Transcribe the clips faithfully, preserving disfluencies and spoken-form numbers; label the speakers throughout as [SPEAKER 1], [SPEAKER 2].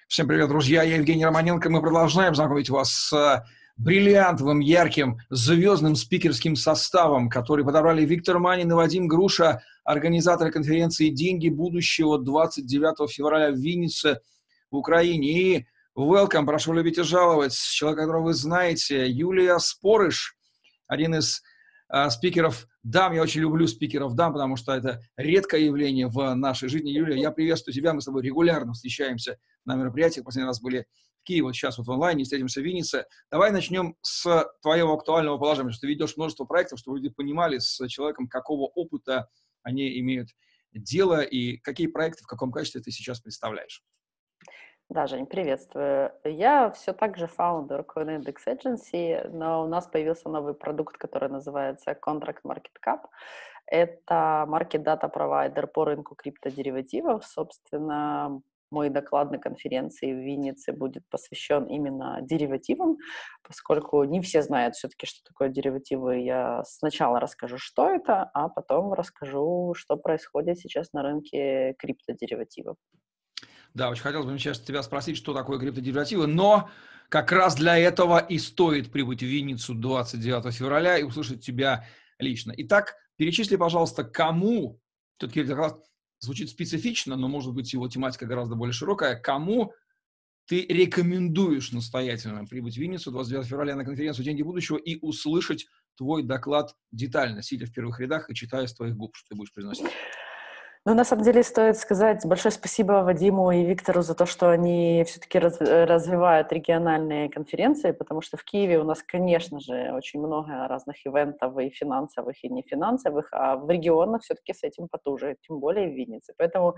[SPEAKER 1] Всем привет, друзья! Я Евгений Романенко. Мы продолжаем знакомить вас с бриллиантовым, ярким, звездным спикерским составом, который подобрали Виктор Манин и Вадим Груша, организаторы конференции «Деньги будущего» двадцать девятого февраля в Виннице, в Украине. И welcome, прошу любить и жаловать, человек, которого вы знаете, Юлия Спорыш, один из э, спикеров дам. Я очень люблю спикеров дам, потому что это редкое явление в нашей жизни. Юлия, я приветствую тебя. Мы с тобой регулярно встречаемся на мероприятиях. Последний раз были в Киеве, вот сейчас вот в онлайне, встретимся в Виннице. Давай начнем с твоего актуального положения, что ты ведешь множество проектов, чтобы люди понимали с человеком, какого опыта они имеют дело и какие проекты, в каком качестве ты сейчас представляешь.
[SPEAKER 2] Да, Жень, приветствую. Я все так же фаундер CoinIndex Agency, но у нас появился новый продукт, который называется Contract Market Cap. Это market data провайдер по рынку криптодеривативов. Собственно, мой доклад на конференции в Виннице будет посвящен именно деривативам, поскольку не все знают все-таки, что такое деривативы. Я сначала расскажу, что это, а потом расскажу, что происходит сейчас на рынке криптодеривативов.
[SPEAKER 1] Да, очень хотелось бы сейчас тебя спросить, что такое криптодеривативы, но как раз для этого и стоит прибыть в Винницу двадцать девятого февраля и услышать тебя лично. Итак, перечисли, пожалуйста, кому, все-таки доклад звучит специфично, но, может быть, его тематика гораздо более широкая, кому ты рекомендуешь настоятельно прибыть в Винницу двадцать девятого февраля на конференцию «Деньги будущего» и услышать твой доклад детально, сидя в первых рядах и читая с твоих губ, что ты будешь произносить.
[SPEAKER 2] Ну, на самом деле, стоит сказать большое спасибо Вадиму и Виктору за то, что они все-таки раз, развивают региональные конференции, потому что в Киеве у нас, конечно же, очень много разных ивентов и финансовых, и нефинансовых, а в регионах все-таки с этим потуже, тем более в Виннице. Поэтому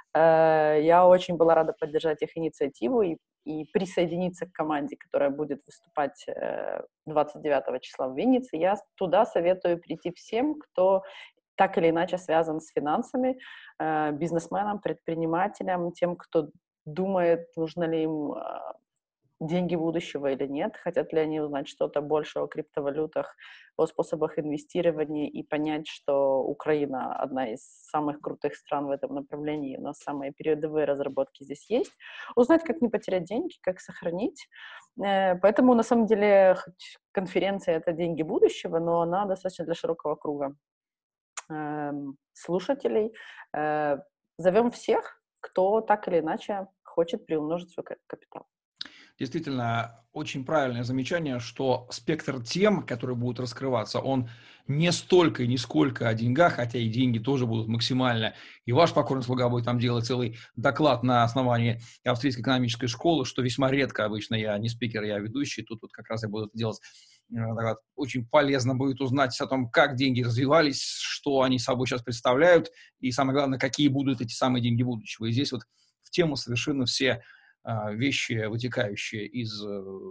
[SPEAKER 2] э, я очень была рада поддержать их инициативу и, и присоединиться к команде, которая будет выступать э, двадцать девятого числа в Виннице. Я туда советую прийти всем, кто так или иначе связан с финансами, э, бизнесменам, предпринимателям, тем, кто думает, нужно ли им э, деньги будущего или нет, хотят ли они узнать что-то больше о криптовалютах, о способах инвестирования и понять, что Украина одна из самых крутых стран в этом направлении, у нас самые передовые разработки здесь есть, узнать, как не потерять деньги, как сохранить. Э, поэтому, на самом деле, конференция — это деньги будущего, но она достаточно для широкого круга слушателей. Зовем всех, кто так или иначе хочет приумножить свой капитал.
[SPEAKER 1] Действительно, очень правильное замечание, что спектр тем, которые будут раскрываться, он не столько и не сколько о деньгах, хотя и деньги тоже будут максимально. И ваш покорный слуга будет там делать целый доклад на основании австрийской экономической школы, что весьма редко обычно. Я не спикер, я ведущий. Тут вот как раз я буду это делать. Очень полезно будет узнать о том, как деньги развивались, что они собой сейчас представляют, и самое главное, какие будут эти самые деньги будущего. И здесь вот в тему совершенно все вещи, вытекающие из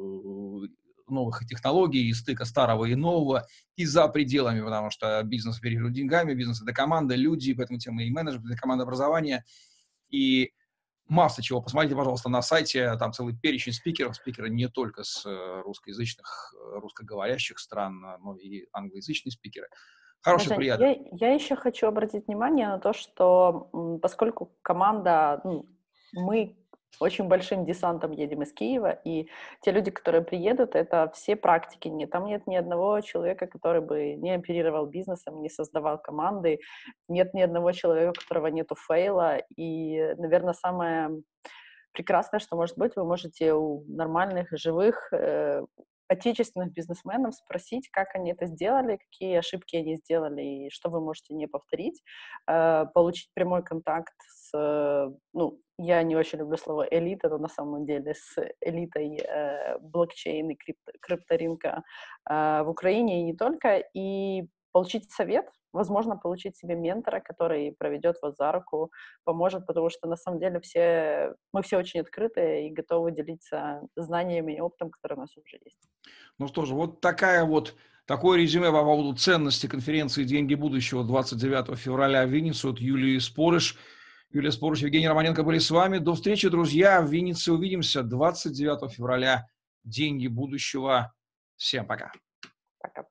[SPEAKER 1] новых технологий, из стыка старого и нового, и за пределами, потому что бизнес оперирует деньгами, бизнес — это команда, люди, поэтому тема и менеджмент, и команда образования, и масса чего. Посмотрите, пожалуйста, на сайте, там целый перечень спикеров, спикеры не только с русскоязычных, русскоговорящих стран, но и англоязычные спикеры. Хороший, приятно.
[SPEAKER 2] Я, я еще хочу обратить внимание на то, что поскольку команда, ну, мы очень большим десантом едем из Киева, и те люди, которые приедут, это все практики. Не, там нет ни одного человека, который бы не оперировал бизнесом, не создавал команды, нет ни одного человека, у которого нету фейла. И, наверное, самое прекрасное, что может быть, вы можете у нормальных, живых, э, отечественных бизнесменов спросить, как они это сделали, какие ошибки они сделали и что вы можете не повторить, э, получить прямой контакт с, э, ну, я не очень люблю слово элита, но на самом деле с элитой э, блокчейн и крипто, крипторынка э, в Украине и не только, и получить совет, возможно, получить себе ментора, который проведет вас за руку, поможет, потому что на самом деле все, мы все очень открыты и готовы делиться знаниями и опытом, который у нас уже есть.
[SPEAKER 1] Ну что же, вот такая вот, такое резюме по поводу ценности конференции «Деньги будущего» двадцать девятого февраля в Винницу от Юлии Спорыш. Юлия Спорыш, Евгений Романенко были с вами. До встречи, друзья. В Виннице увидимся двадцать девятого февраля. «Деньги будущего». Всем пока.
[SPEAKER 2] Пока.